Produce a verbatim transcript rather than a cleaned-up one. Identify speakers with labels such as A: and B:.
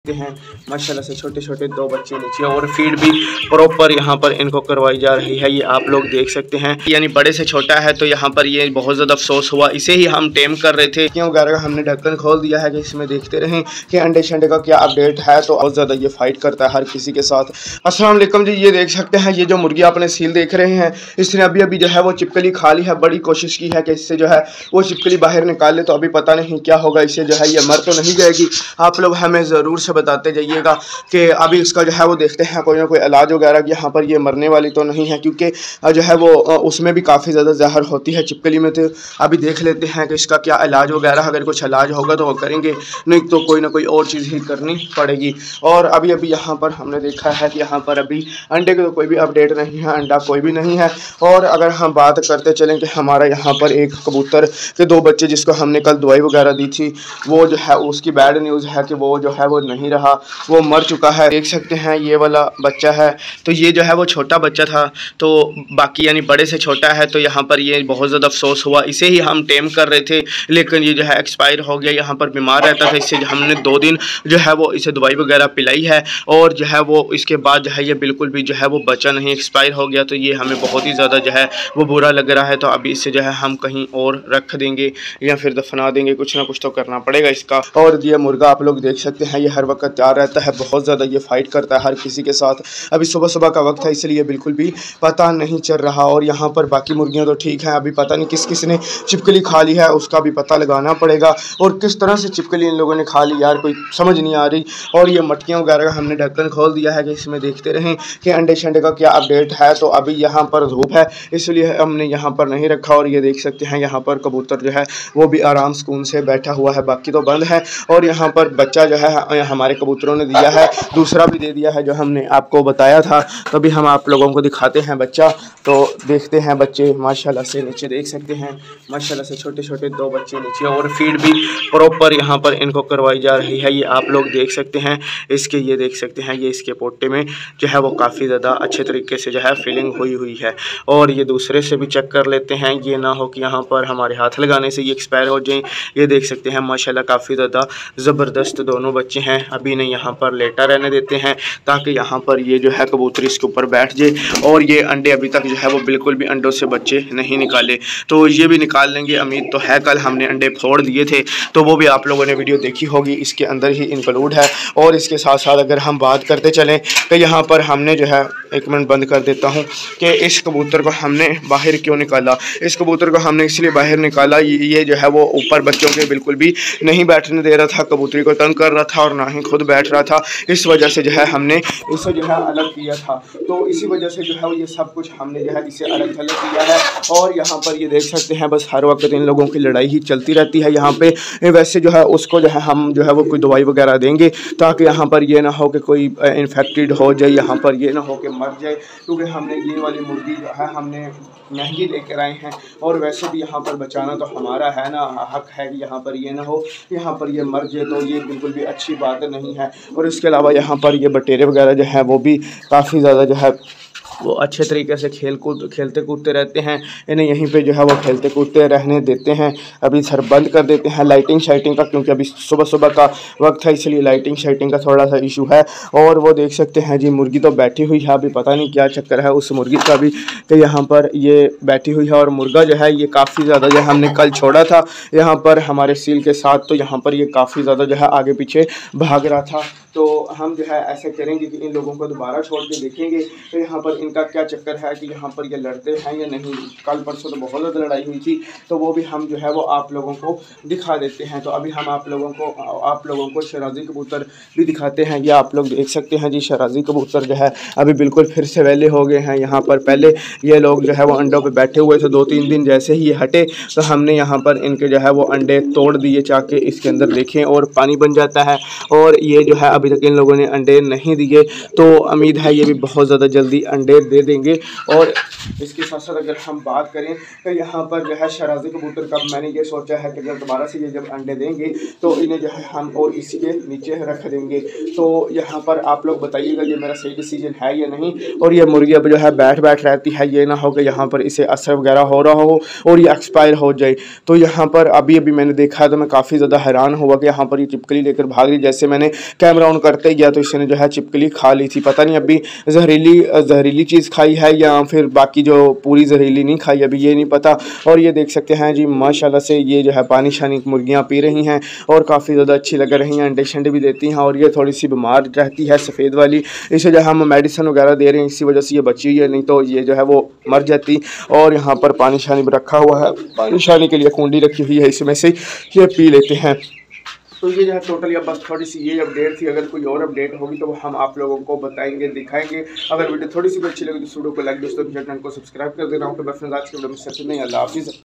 A: हैं माशाल्लाह से छोटे छोटे दो बच्चे नीचे और फीड भी प्रॉपर यहाँ पर इनको करवाई जा रही है। ये आप लोग देख सकते हैं, यानी बड़े से छोटा है तो यहाँ पर ये बहुत ज़्यादा अफसोस हुआ। इसे ही हम टेम कर रहे थे क्यों वगैरह हमने ढक्कन खोल दिया है कि इसमें देखते रहें कि अंडे शंडे का क्या अपडेट है। तो बहुत ज़्यादा ये फाइट करता है हर किसी के साथ। अस्सलाम वालेकुम जी, ये देख सकते हैं ये जो मुर्गी आपने सील देख रहे हैं, इसने अभी अभी जो है वो चिपकली खा ली है। बड़ी कोशिश की है कि इससे जो है वो चिपकली बाहर निकाल ले, तो अभी पता नहीं क्या होगा। इससे जो है ये मर तो नहीं जाएगी। आप लोग हमें ज़रूर से बताते जाइएगा कि अभी इसका जो है वो देखते हैं कोई ना कोई इलाज वगैरह। यहाँ पर ये मरने वाली तो नहीं है क्योंकि जो है वो उसमें भी काफ़ी ज़्यादा जहर होती है चिपकली में। तो अभी देख लेते हैं कि इसका क्या इलाज वगैरह, अगर कुछ इलाज होगा तो वो करेंगे, नहीं तो कोई ना कोई और चीज़ ही करनी पड़ेगी। और अभी अभी यहाँ पर हमने देखा है कि यहाँ पर अभी अंडे की तो कोई भी अपडेट नहीं है, अंडा कोई भी नहीं है। और अगर हम बात करते चलें कि हमारा यहाँ पर एक कबूतर के दो बच्चे जिसको हमने कल दवाई वगैरह दी थी, वो जो है उसकी बैड न्यूज़ है कि वो जो है वो नहीं रहा, वो मर चुका है। देख सकते हैं ये वाला बच्चा है, तो ये जो है वो छोटा बच्चा था, तो बाकी यानी बड़े से छोटा है। तो यहाँ पर ये बहुत ज़्यादा अफसोस हुआ। इसे ही हम टेम कर रहे थे लेकिन ये जो है एक्सपायर हो गया। यहाँ पर बीमार रहता था, इससे हमने दो दिन जो है वो इसे दवाई वगैरह पिलाई है और जो है वो इसके बाद जो है ये बिल्कुल भी जो है वो बचा नहीं, एक्सपायर हो गया। तो ये हमें बहुत ही ज़्यादा जो है वो बुरा लग रहा है। तो अभी इसे जो है हम कहीं और रख देंगे या फिर दफना देंगे, कुछ ना कुछ तो करना पड़ेगा इसका। और ये मुर्गा आप लोग देख सकते हैं, ये हर वक्त तैयार रहता है, बहुत ज़्यादा ये फाइट करता है हर किसी के साथ। अभी सुबह सुबह का वक्त है इसलिए बिल्कुल भी पता नहीं चल रहा। और यहाँ पर बाकी मुर्गियाँ तो ठीक हैं, अभी पता नहीं किस किस ने चिपकली खा ली है, उसका भी पता लगाना पड़ेगा। और किस तरह से चिपकली इन लोगों ने खा ली यार, कोई समझ नहीं आ रही। और ये मटकियाँ वगैरह का हमने ढक्कन खोल दिया है कि इसमें देखते रहें कि अंडे शंडे का क्या अपडेट है। तो अभी यहाँ पर धूप है इसलिए हमने यहाँ पर नहीं रखा। और ये देख सकते हैं यहाँ पर कबूतर जो है वो भी आराम सुकून से बैठा हुआ है, बाकी तो बंद है। और यहाँ पर बच्चा जो है हमारे कबूतरों ने दिया है, दूसरा भी दे दिया है जो हमने आपको बताया था। तो अभी हम आप लोगों को दिखाते हैं बच्चा, तो देखते हैं बच्चे माशाल्लाह से नीचे देख सकते हैं माशाल्लाह से छोटे छोटे दो बच्चे नीचे और फीड भी प्रॉपर यहाँ पर इनको करवाई जा रही है। ये आप लोग देख सकते हैं इसके, ये देख सकते हैं ये इसके पोटे में जो है वो काफ़ी ज़्यादा अच्छे तरीके से जो है फिलिंग हुई हुई है। और ये दूसरे से भी चेक कर लेते हैं, ये ना हो कि यहाँ पर हमारे हाथ लगाने से ये एक्सपायर हो जाए। ये देख सकते हैं माशाल्लाह काफ़ी ज़्यादा ज़बरदस्त दोनों बच्चे हैं। अभी नहीं यहाँ पर लेटा रहने देते हैं ताकि यहाँ पर ये जो है कबूतर इसके ऊपर बैठ जाए। और ये अंडे अभी तक जो है वो बिल्कुल भी अंडों से बच्चे नहीं निकाले, तो ये भी निकाल लेंगे उम्मीद तो है। कल हमने अंडे फोड़ दिए थे तो वो भी आप लोगों ने वीडियो देखी होगी, इसके अंदर ही इंक्लूड है। और इसके साथ साथ अगर हम बात करते चलें तो यहाँ पर हमने जो है, एक मिनट बंद कर देता हूँ, कि इस कबूतर को हमने बाहर क्यों निकाला। इस कबूतर को हमने इसलिए बाहर निकाला, ये जो है वो ऊपर बच्चों के बिल्कुल भी नहीं बैठने दे रहा था, कबूतरी को तंग कर रहा था और ना ही खुद बैठ रहा था। इस वजह से जो है हमने इसे जो है अलग किया था। तो इसी वजह से जो है ये सब कुछ हमने जो है इसे अलग अलग किया है। और यहाँ पर ये देख सकते हैं बस हर वक्त इन लोगों की लड़ाई ही चलती रहती है यहाँ पे। वैसे जो है उसको जो है हम जो है वो कोई दवाई वगैरह देंगे ताकि यहाँ पर ये ना हो कि कोई इन्फेक्टेड हो जाए, यहाँ पर ये ना हो कि मर जाए। क्योंकि हमने ये वाली मुर्गी जो है हमने महंगी लेकर आए हैं और वैसे भी यहाँ पर बचाना तो हमारा है ना, हक है कि यहाँ पर ये ना हो यहाँ पर ये मर जाए, तो ये बिल्कुल भी अच्छी बात नहीं है। और इसके अलावा यहाँ पर ये बटेरे वगैरह जो है वो भी काफ़ी ज़्यादा जो है वो अच्छे तरीके से खेल कूद खेलते कूदते रहते हैं। इन्हें यहीं पे जो है वो खेलते कूदते रहने देते हैं। अभी सर बंद कर देते हैं लाइटिंग शाइटिंग का, क्योंकि अभी सुबह सुबह का वक्त है इसलिए लाइटिंग शाइटिंग का थोड़ा सा इशू है। और वो देख सकते हैं जी मुर्गी तो बैठी हुई है, अभी पता नहीं क्या चक्कर है उस मुर्गी का भी, कि यहाँ पर ये बैठी हुई है। और मुर्गा जो है ये काफ़ी ज़्यादा जो हमने कल छोड़ा था यहाँ पर हमारे सील के साथ, तो यहाँ पर ये काफ़ी ज़्यादा जो है आगे पीछे भाग रहा था। तो हम जो है ऐसे करेंगे कि इन लोगों को दोबारा छोड़ के देखेंगे तो यहाँ पर इनका क्या चक्कर है कि यहाँ पर ये लड़ते हैं या नहीं। कल परसों तो बहुत ज़्यादा लड़ाई हुई थी, तो वो भी हम जो है वो आप लोगों को दिखा देते हैं। तो अभी हम आप लोगों को आप लोगों को शराजी कबूतर भी दिखाते हैं। ये आप लोग देख सकते हैं जी, शराजी कबूतर जो है अभी बिल्कुल फिर से वेले हो गए हैं यहाँ पर। पहले ये लोग जो है वो अंडों पर बैठे हुए थे, दो तीन दिन जैसे ही ये हटे तो हमने यहाँ पर इनके जो है वो अंडे तोड़ दिए, चाके इसके अंदर देखें और पानी बन जाता है। और ये जो है अभी तक इन लोगों ने अंडे नहीं दिए, तो उम्मीद है ये भी बहुत ज़्यादा जल्दी अंडे दे देंगे। और इसके साथ साथ अगर हम बात करें तो यहाँ पर जो है शराजी कबूतर का मैंने ये सोचा है कि अगर दोबारा से ये जब अंडे देंगे तो इन्हें जो है हम और इसी के नीचे रख देंगे। तो यहाँ पर आप लोग बताइएगा ये मेरा सही डिसीजन है या नहीं। और ये मुर्गी अब जो है बैठ बैठ रहती है, ये ना हो कि यहाँ पर इसे असर वगैरह हो रहा हो और ये एक्सपायर हो जाए। तो यहाँ पर अभी अभी मैंने देखा तो मैं काफ़ी ज़्यादा हैरान हुआ कि यहाँ पर ये चिपकली लेकर भाग रही। जैसे मैंने कैमरा डाउन करते ही गया तो इसने जो है छिपकली खा ली थी। पता नहीं अभी जहरीली जहरीली चीज़ खाई है या फिर बाकी जो पूरी जहरीली नहीं खाई, अभी ये नहीं पता। और ये देख सकते हैं जी माशाल्लाह से ये जो है पानी शानी मुर्गियाँ पी रही हैं और काफ़ी ज़्यादा अच्छी लग रही हैं, अंडे शंडे भी देती हैं। और ये थोड़ी सी बीमार रहती है सफ़ेद वाली, इसे जो है हम मेडिसिन वगैरह दे रहे हैं, इसी वजह से ये बची हुई है, नहीं तो ये जो है वो मर जाती। और यहाँ पर पानी शानी भी रखा हुआ है, पानी शानी के लिए कुंडी रखी हुई है, इसमें से ये पी लेते हैं। तो ये जो है टोटली अब बस थोड़ी सी ये अपडेट थी। अगर कोई और अपडेट होगी तो हम आप लोगों को बताएंगे, दिखाएंगे। अगर वीडियो थोड़ी सी भी अच्छी लगी तो वीडियो को लाइक, दोस्तों चैनल को सब्सक्राइब कर देना। ओके बस आज के वीडियो में सबसे नहीं, अल्लाह हाफिज़।